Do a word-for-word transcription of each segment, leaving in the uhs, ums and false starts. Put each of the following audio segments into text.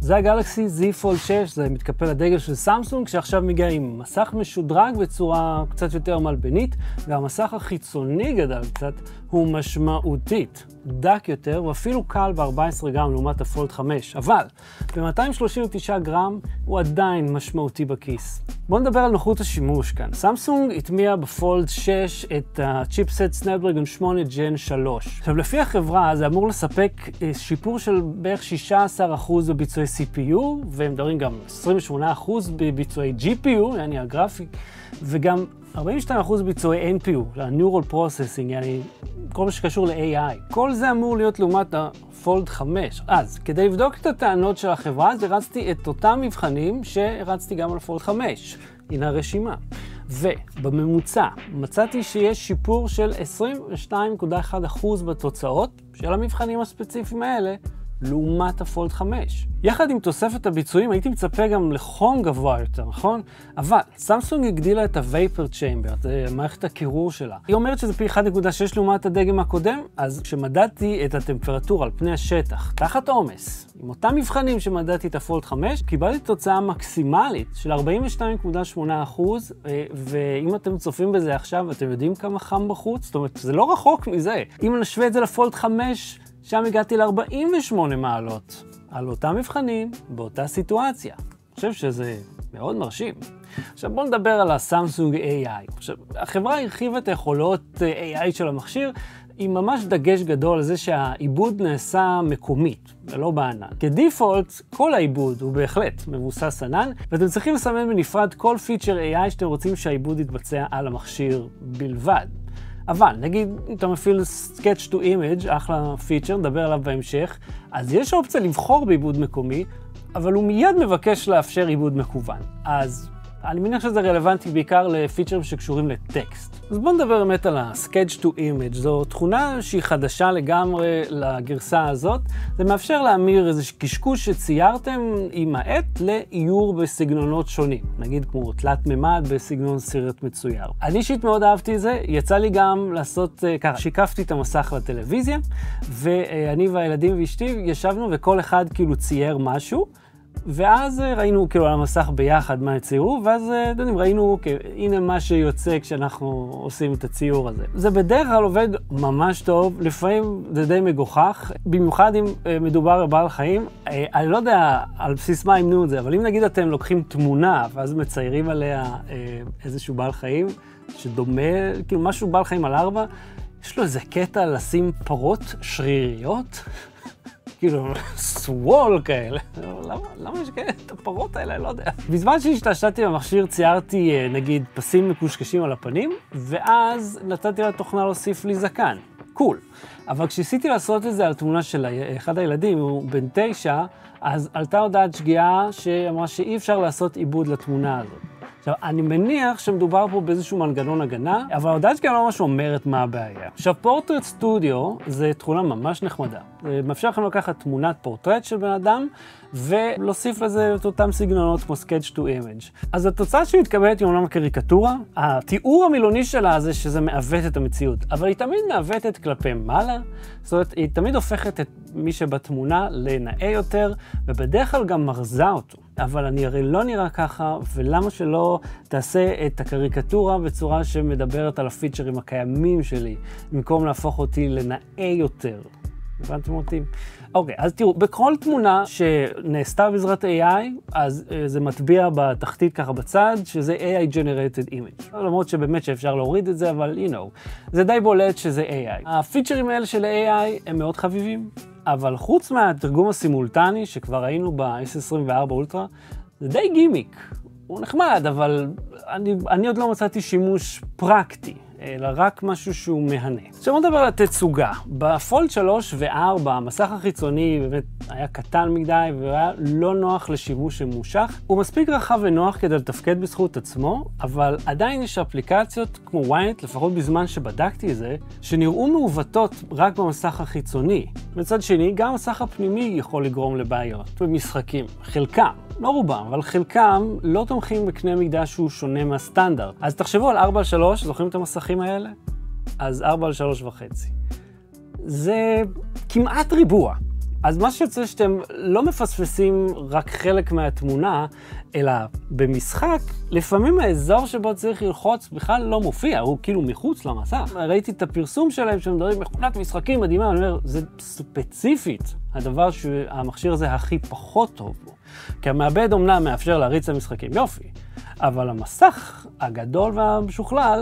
זה הגלקסי זי פולד שש, זה מתקפל הדגל של סמסונג, שעכשיו מגיע עם מסך משודרג בצורה קצת יותר מלבנית, והמסך החיצוני גדל קצת, הוא משמעותית דק יותר, ואפילו קל ב-ארבע עשרה גרם לעומת הפולד חמש, אבל ב-מאתיים שלושים ותשעה גרם הוא עדיין משמעותי בכיס. בואו נדבר על נוחות השימוש כאן. סמסונג הטמיע בפולד שש את הצ'יפסט סנאפדרגון שמונה ג'ן שלוש. עכשיו, לפי החברה זה אמור לספק שיפור של בערך שישה עשר אחוז בביצועי סי פי יו, והם מדברים גם עשרים ושמונה אחוז בביצועי ג'י פי יו, יעני הגרפיק, וגם ארבעים ושתיים אחוז ביצועי אן פי יו, ל-Neural Processing, יעני כל מה שקשור ל-איי איי. כל זה אמור להיות לעומת הפולד חמש. אז, כדי לבדוק את הטענות של החברה, אז הרצתי את אותם מבחנים שהרצתי גם על הפולד חמש. הנה הרשימה. ובממוצע מצאתי שיש שיפור של עשרים ושתיים נקודה אחת אחוז בתוצאות של המבחנים הספציפיים האלה, לעומת הפולד חמש. יחד עם תוספת הביצועים הייתי מצפה גם לחום גבוה יותר, נכון? אבל סמסונג הגדילה את ה-Vapor Chamber, זה מערכת הקירור שלה. היא אומרת שזה פי אחת נקודה שש לעומת הדגם הקודם, אז כשמדדתי את הטמפרטורה על פני השטח, תחת עומס, עם אותם מבחנים שמדדתי את הפולד חמש, קיבלתי תוצאה מקסימלית של ארבעים ושתיים נקודה שמונה אחוז, ואם אתם צופים בזה עכשיו, אתם יודעים כמה חם בחוץ? זאת אומרת, זה לא רחוק מזה. אם נשווה את זה לפולד חמש, שם הגעתי ל-ארבעים ושמונה מעלות, על אותם מבחנים, באותה סיטואציה. אני חושב שזה מאוד מרשים. עכשיו בואו נדבר על הסמסונג איי איי. עכשיו, החברה הרחיבה את היכולות איי איי של המכשיר, עם ממש דגש גדול על זה שהעיבוד נעשה מקומית, ולא בענן. כדיפולט, כל העיבוד הוא בהחלט מבוסס ענן, ואתם צריכים לסמן בנפרד כל פיצ'ר איי איי שאתם רוצים שהעיבוד יתבצע על המכשיר בלבד. אבל נגיד אם אתה מפעיל Sketch to Image, אחלה פיצ'ר, נדבר עליו בהמשך, אז יש אופציה לבחור בעיבוד מקומי, אבל הוא מיד מבקש לאפשר עיבוד מקוון. אז אני מניח שזה רלוונטי בעיקר לפיצ'רים שקשורים לטקסט. אז בואו נדבר באמת על ה-Sketch to Image. זו תכונה שהיא חדשה לגמרי לגרסה הזאת. זה מאפשר להמיר איזה קשקוש שציירתם עם העט לאיור בסגנונות שונים. נגיד כמו תלת ממד בסגנון סרט מצויר. אני אישית מאוד אהבתי את זה. יצא לי גם לעשות ככה. שיקפתי את המסך לטלוויזיה, ואני והילדים ואשתי ישבנו וכל אחד כאילו צייר משהו. ואז ראינו כאילו על המסך ביחד מה הציירו, ואז יודעים, ראינו הנה מה שיוצא כשאנחנו עושים את הציור הזה. זה בדרך כלל עובד ממש טוב, לפעמים זה די מגוחך, במיוחד אם מדובר בבעל חיים. אני לא יודע על בסיס מה ימנו את זה, אבל אם נגיד אתם לוקחים תמונה ואז מציירים עליה איזשהו בעל חיים שדומה, כאילו משהו בעל חיים על ארבע, יש לו איזה קטע לשים פרות שריריות? כאילו, סוול כאלה. למה, למה יש כאלה את הפרות האלה? לא יודע. בזמן שהשתעשעתי במכשיר ציירתי, נגיד, פסים מקושקשים על הפנים, ואז נתתי לתוכנה להוסיף לי זקן. קול. אבל כשניסיתי לעשות את זה על תמונה של אחד הילדים, הוא בן תשע, אז עלתה הודעת שגיאה שאמרה שאי אפשר לעשות עיבוד לתמונה הזאת. עכשיו, אני מניח שמדובר פה באיזשהו מנגנון הגנה, אבל ההודעת שגיאה לא ממש אומרת מה הבעיה. עכשיו, פורטרט סטודיו זה תכונה ממש נחמדה. זה מאפשר לכם לקחת תמונת פורטרט של בן אדם, ולהוסיף לזה את אותם סגנונות כמו Sketch to Image. אז התוצאה שמתקבלת היא אומנם קריקטורה, התיאור המילוני שלה זה שזה מעוות את המציאות, אבל היא תמיד מעוותת כלפי מעלה, זאת אומרת, היא תמיד הופכת את מי שבתמונה לנאה יותר, ובדרך כלל גם מרזה אותו. אבל אני הרי לא נראה ככה, ולמה שלא תעשה את הקריקטורה בצורה שמדברת על הפיצ'רים הקיימים שלי, במקום להפוך אותי לנאה יותר. הבנתם אותי? אוקיי, אז תראו, בכל תמונה שנעשתה בעזרת איי איי, אז זה מטביע בתחתית ככה בצד, שזה איי איי Generated Image. למרות שבאמת שאפשר להוריד את זה, אבל you know, זה די בולט שזה איי איי. הפיצ'רים האלה של איי איי הם מאוד חביבים, אבל חוץ מהתרגום הסימולטני שכבר ראינו ב-אס עשרים וארבע אולטרה, זה די גימיק. הוא נחמד, אבל אני, אני עוד לא מצאתי שימוש פרקטי, אלא רק משהו שהוא מהנה. עכשיו בוא נדבר על התצוגה. בפולד שלוש וארבע, המסך החיצוני באמת היה קטן מדי והיה לא נוח לשימוש ממושך. הוא מספיק רחב ונוח כדי לתפקד בזכות עצמו, אבל עדיין יש אפליקציות כמו וויינט, לפחות בזמן שבדקתי את זה, שנראו מעוותות רק במסך החיצוני. מצד שני, גם המסך הפנימי יכול לגרום לבעיות במשחקים. חלקם, לא רובם, אבל חלקם לא תומכים בקנה מידה שהוא שונה מהסטנדרט. אז תחשבו על ארבע על שלוש, זוכרים את המסכים האלה? אז ארבע על שלוש וחצי. זה כמעט ריבוע. אז מה שיוצא שאתם לא מפספסים רק חלק מהתמונה, אלא במשחק, לפעמים האזור שבו צריך ללחוץ בכלל לא מופיע, הוא כאילו מחוץ למסך. ראיתי את הפרסום שלהם שמדברים מכונת משחקים מדהימה, אני אומר, זה ספציפית הדבר שהמכשיר הזה הכי פחות טוב בו. כי המעבד אומנם מאפשר להריץ למשחקים, יופי, אבל המסך הגדול והמשוכלל,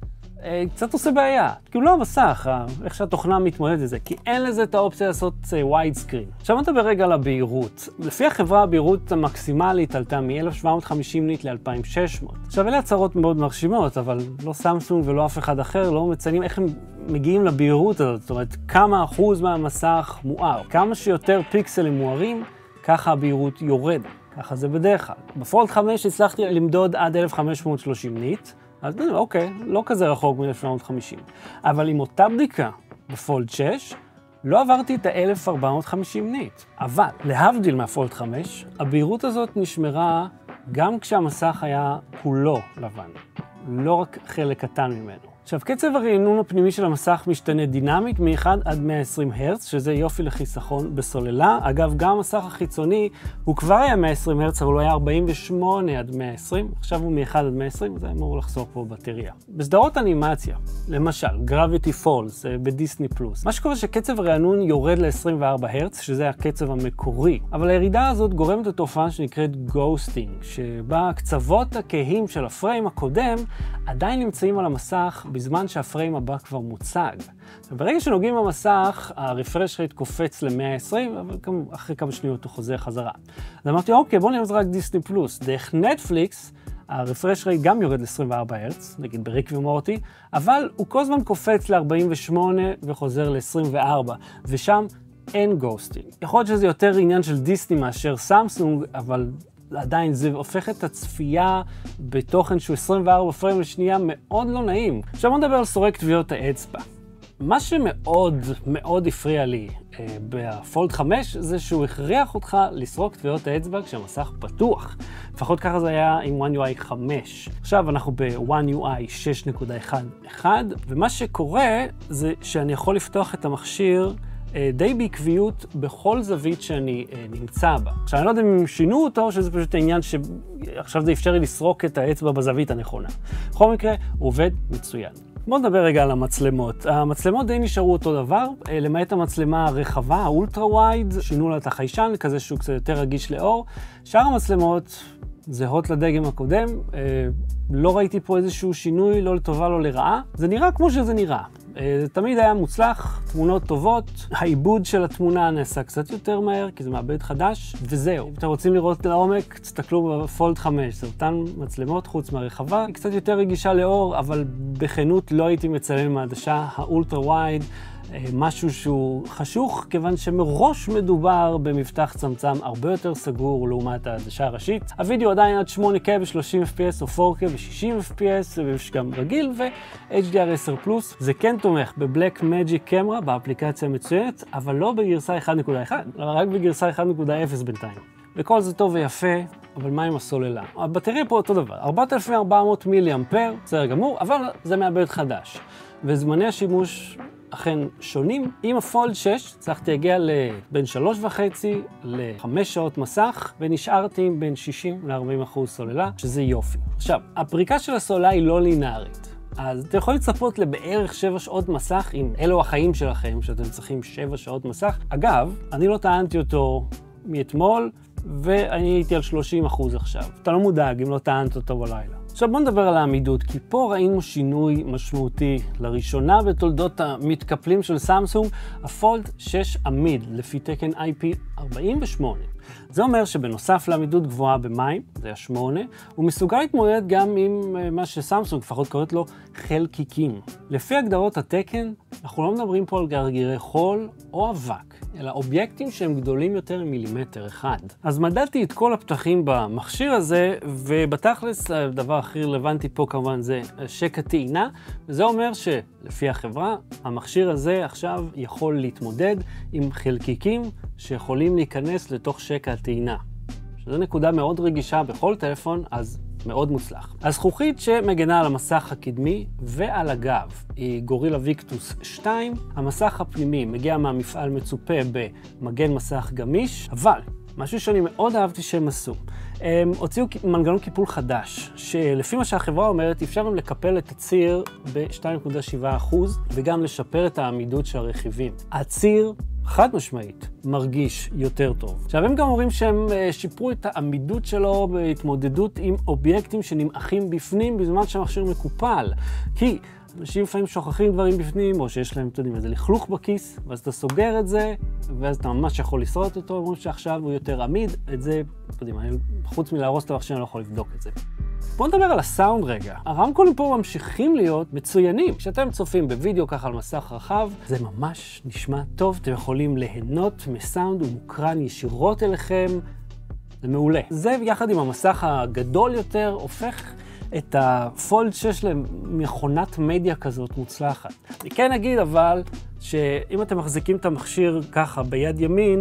קצת עושה בעיה. כאילו לא המסך, איך שהתוכנה מתמודדת לזה, כי אין לזה את האופציה לעשות wide screen. עכשיו נדבר ברגע על הבהירות. לפי החברה, הבהירות המקסימלית עלתה מ-אלף שבע מאות וחמישים ניט ל-אלפיים ושש מאות. עכשיו אלה הצהרות מאוד מרשימות, אבל לא סמסונג ולא אף אחד אחר לא מציינים איך הם מגיעים לבהירות הזאת. זאת אומרת, כמה אחוז מהמסך מואר. כמה שיותר פיקסלים מוארים, ככה הבהירות יורדת. ככה זה בדרך כלל. בפולד חמש הצלחתי למדוד עד אלף חמש מאות ושלושים ניט. אז אוקיי, לא כזה רחוק מ-אלף שבע מאות וחמישים. אבל עם אותה בדיקה בפולד שש, לא עברתי את ה-אלף ארבע מאות וחמישים ניט. אבל, להבדיל מהפולד חמש, הבהירות הזאת נשמרה גם כשהמסך היה כולו לבן. לא רק חלק קטן ממנו. עכשיו, קצב הרענון הפנימי של המסך משתנה דינמית מ-אחד עד מאה ועשרים הרץ, שזה יופי לחיסכון בסוללה. אגב, גם המסך החיצוני הוא כבר היה מאה ועשרים הרץ, אבל הוא היה ארבעים ושמונה עד מאה ועשרים. עכשיו הוא מ-אחד עד מאה ועשרים, זה אמור לחסוך פה בטריה. בסדרות אנימציה, למשל, Gravity Falls בדיסני פלוס, מה שקורה שקצב הרענון יורד ל-עשרים וארבע הרץ, שזה הקצב המקורי. אבל הירידה הזאת גורמת לתופעה שנקראת גוסטינג, שבה הקצוות הכהים של הפריים הקודם עדיין נמצאים על המסך בזמן שהפריים הבא כבר מוצג. ברגע שנוגעים במסך, הרפרש רייט קופץ ל-מאה ועשרים, אבל אחרי כמה שניות הוא חוזר חזרה. אז אמרתי, אוקיי, בוא נראה רק דיסני פלוס. דרך נטפליקס, הרפרש רייט גם יורד ל-עשרים וארבע הרץ, נגיד בריק ומורטי, אבל הוא כל הזמן קופץ ל-ארבעים ושמונה וחוזר ל-עשרים וארבע, ושם אין גוסטינג. יכול להיות שזה יותר עניין של דיסני מאשר סמסונג, אבל עדיין זה הופך את הצפייה בתוכן שהוא עשרים וארבע פריים לשנייה מאוד לא נעים. עכשיו בוא נדבר על סורק טביעות האצבע. מה שמאוד מאוד הפריע לי אה, בפולד חמש זה שהוא הכריח אותך לסרוק טביעות האצבע כשהמסך פתוח. לפחות ככה זה היה עם וואן יו איי חמש. עכשיו אנחנו ב-וואן יו איי שש נקודה אחת נקודה אחת, ומה שקורה זה שאני יכול לפתוח את המכשיר די בעקביות בכל זווית שאני נמצא בה. עכשיו, אני לא יודע אם שינו אותו, או שזה פשוט העניין שעכשיו זה אפשר לי לסרוק את האצבע בזווית הנכונה. בכל מקרה, הוא עובד מצוין. בואו נדבר רגע על המצלמות. המצלמות די נשארו אותו דבר, למעט המצלמה הרחבה, האולטרה ווייד, שינו לה את החיישן, כזה שהוא קצת יותר רגיש לאור. שאר המצלמות זהות לדגם הקודם, לא ראיתי פה איזשהו שינוי, לא לטובה, לא לרעה. זה נראה כמו שזה נראה. זה תמיד היה מוצלח, תמונות טובות, העיבוד של התמונה נעשה קצת יותר מהר, כי זה מעבד חדש, וזהו. אם אתם רוצים לראות לעומק, תסתכלו בפולד חמש, זה אותן מצלמות חוץ מהרחבה, היא קצת יותר רגישה לאור, אבל בכנות לא הייתי מצלם מהעדשה האולטרה ווייד, משהו שהוא חשוך, כיוון שמראש מדובר במפתח צמצם הרבה יותר סגור לעומת העדשה הראשית. הווידאו עדיין עד שמונה קיי ב-שלושים אף פי אס או פור קיי ב-שישים אף פי אס, ויש גם רגיל, ו-אייץ' די אר עשר פלוס. זה כן תומך בבלק מג'יק קמרה, באפליקציה המצוינת, אבל לא בגרסה אחת נקודה אחת, אלא רק בגרסה אחת נקודה אפס בינתיים. וכל זה טוב ויפה, אבל מה עם הסוללה? הבטריה פה אותו דבר, ארבעת אלפים וארבע מאות מילי אמפר, בסדר גמור, אבל זה מעבד חדש. וזמני השימוש אכן שונים. עם הפולד שש הצלחתי להגיע לבין שלוש וחצי לחמש שעות מסך, ונשארתי עם בין שישים ל-ארבעים אחוז סוללה, שזה יופי. עכשיו, הפריקה של הסוללה היא לא לינארית. אז אתם יכולים לצפות לבערך שבע שעות מסך, אם אלו החיים שלכם, שאתם צריכים שבע שעות מסך. אגב, אני לא טענתי אותו מאתמול, ואני הייתי על שלושים אחוז עכשיו. אתה לא מודאג אם לא טענת אותו בלילה. עכשיו בוא נדבר על העמידות, כי פה ראינו שינוי משמעותי. לראשונה בתולדות המתקפלים של סמסונג, הפולד שש עמיד לפי תקן איי פי ארבעים ושמונה. זה אומר שבנוסף לעמידות גבוהה במים, זה השמונה, הוא מסוגל להתמודד גם עם מה שסמסונג לפחות קוראת לו חלקיקים. לפי הגדרות התקן, אנחנו לא מדברים פה על גרגירי חול או אבק, אלא אובייקטים שהם גדולים יותר ממילימטר אחד. אז מדדתי את כל הפתחים במכשיר הזה, ובתכלס הדבר הכי רלוונטי פה כמובן זה שקע טעינה, וזה אומר שלפי החברה, המכשיר הזה עכשיו יכול להתמודד עם חלקיקים שיכולים להיכנס לתוך שקע הטעינה. שזו נקודה מאוד רגישה בכל טלפון, אז מאוד מוצלח. הזכוכית שמגנה על המסך הקדמי ועל הגב היא גורילה ויקטוס שתיים. המסך הפנימי מגיע מהמפעל מצופה במגן מסך גמיש, אבל משהו שאני מאוד אהבתי שהם עשו. הם הוציאו מנגנון קיפול חדש, שלפי מה שהחברה אומרת, אפשר גם לקפל את הציר ב-שתיים נקודה שבע אחוז וגם לשפר את העמידות של הרכיבים. הציר חד משמעית מרגיש יותר טוב. עכשיו הם גם אומרים שהם שיפרו את העמידות שלו בהתמודדות עם אובייקטים שנמעכים בפנים בזמן שהמכשיר מקופל. כי אנשים לפעמים שוכחים דברים בפנים, או שיש להם, אתם יודעים, איזה לכלוך בכיס, ואז אתה סוגר את זה, ואז אתה ממש יכול לשרוד אותו, אומרים שעכשיו הוא יותר עמיד, את זה, אתם יודעים, חוץ מלהרוס את המכשיר אני לא יכול לבדוק את זה. בואו נדבר על הסאונד רגע. הרמקולים פה ממשיכים להיות מצוינים. כשאתם צופים בווידאו ככה על מסך רחב, זה ממש נשמע טוב, אתם יכולים ליהנות מסאונד ומוקרן ישירות אליכם, זה מעולה. זה יחד עם המסך הגדול יותר הופך את הפולד שש למכונת מדיה כזאת מוצלחת. אני כן אגיד אבל שאם אתם מחזיקים את המכשיר ככה ביד ימין,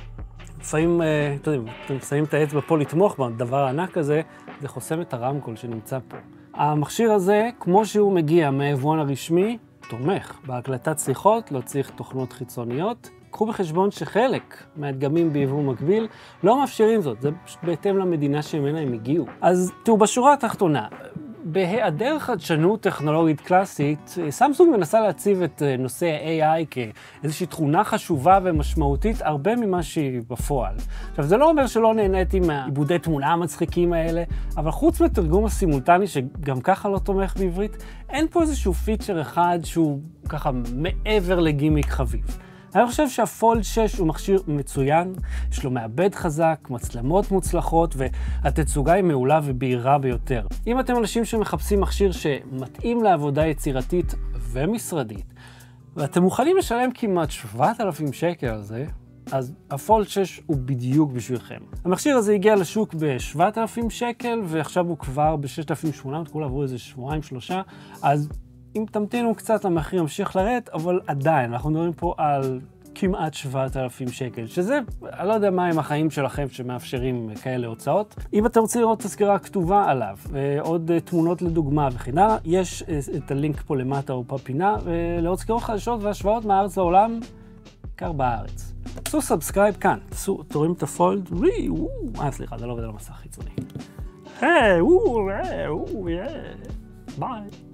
לפעמים, אתם יודעים, אתם שמים את האצבע פה לתמוך בדבר הענק הזה, זה חוסם את הרמקול שנמצא פה. המכשיר הזה, כמו שהוא מגיע מהיבואן הרשמי, תומך בהקלטת שיחות, לא צריך תוכנות חיצוניות. קחו בחשבון שחלק מהדגמים ביבוא מקביל לא מאפשרים זאת, זה פשוט בהתאם למדינה שממנה הם הגיעו. אז תראו, בשורה התחתונה, בהיעדר חדשנות טכנולוגית קלאסית, סמסונג מנסה להציב את נושא ה-איי איי כאיזושהי תכונה חשובה ומשמעותית הרבה ממה שהיא בפועל. עכשיו, זה לא אומר שלא נהניתי מהעיבודי תמונה המצחיקים האלה, אבל חוץ מתרגום הסימולטני שגם ככה לא תומך בעברית, אין פה איזשהו פיצ'ר אחד שהוא ככה מעבר לגימיק חביב. אני חושב שהפולד שש הוא מכשיר מצוין, יש לו מעבד חזק, מצלמות מוצלחות והתצוגה היא מעולה ובהירה ביותר. אם אתם אנשים שמחפשים מכשיר שמתאים לעבודה יצירתית ומשרדית, ואתם מוכנים לשלם כמעט שבעת אלפים שקל על זה, אז הפולד שש הוא בדיוק בשבילכם. המכשיר הזה הגיע לשוק ב-שבעת אלפים שקל ועכשיו הוא כבר ב-ששת אלפים ושמונה מאות, כולה עברו איזה שבועיים שלושה, אז אם תמתינו קצת המחיר ימשיך לרדת, אבל עדיין, אנחנו מדברים פה על כמעט שבעת אלפים שקל, שזה, אני לא יודע מה עם החיים שלכם שמאפשרים כאלה הוצאות. אם אתם רוצים לראות את הסקירה הכתובה עליו, עוד תמונות לדוגמה וכן הלאה, יש את הלינק פה למטה או בפינה, ולעוד סקירות חדשות והשוואות מהארץ לעולם, בעיקר בארץ. תעשו סאבסקרייב כאן, תעשו, תורים את הפולד, וואי, וואו, אה, סליחה, זה לא עובד על המסך חיצוני. היי, וואו, וואו, וואו, ביי.